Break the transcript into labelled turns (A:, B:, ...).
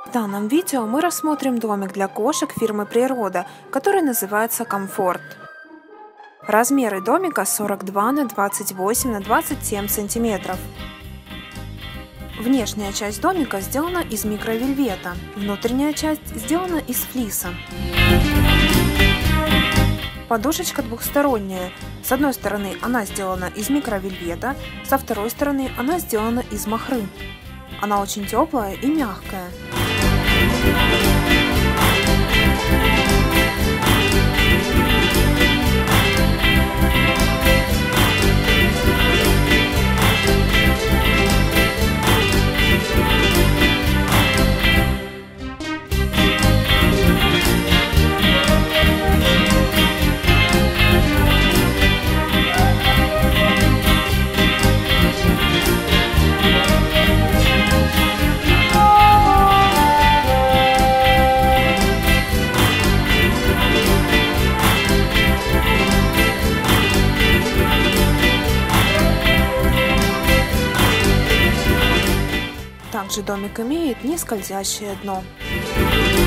A: В данном видео мы рассмотрим домик для кошек фирмы Природа, который называется Комфорт. Размеры домика 42 на 28 на 27 сантиметров. Внешняя часть домика сделана из микровельвета, внутренняя часть сделана из флиса. Подушечка двухсторонняя. С одной стороны она сделана из микровельвета, со второй стороны она сделана из махры. Она очень теплая и мягкая. Также домик имеет нескользящее дно.